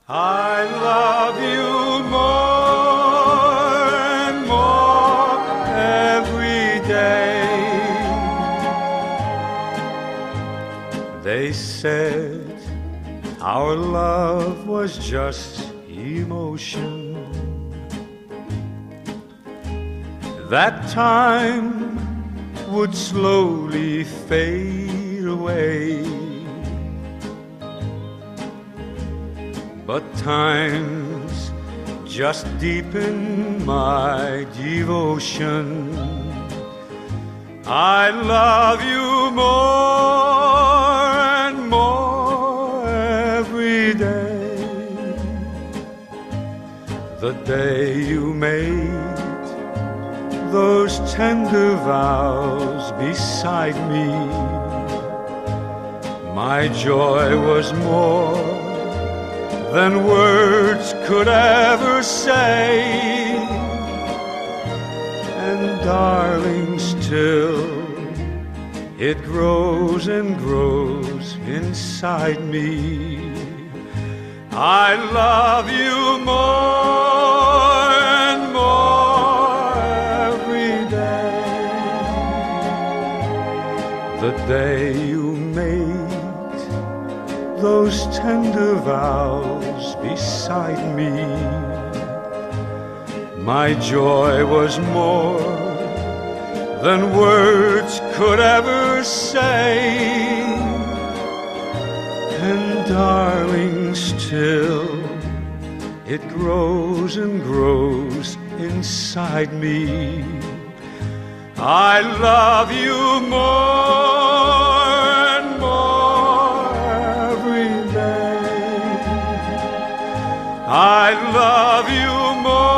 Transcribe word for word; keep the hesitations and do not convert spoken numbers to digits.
I love you more and more every day. They said our love was just emotion, that time would slowly fade away. But times just deepen my devotion. I love you more and more every day. The day you made those tender vows beside me, my joy was more than words could ever say. And darling, still it grows and grows inside me. I love you more and more every day. The day you made those tender vows beside me, my joy was more than words could ever say. And darling, still it grows and grows inside me. I love you more and more every day. I love you more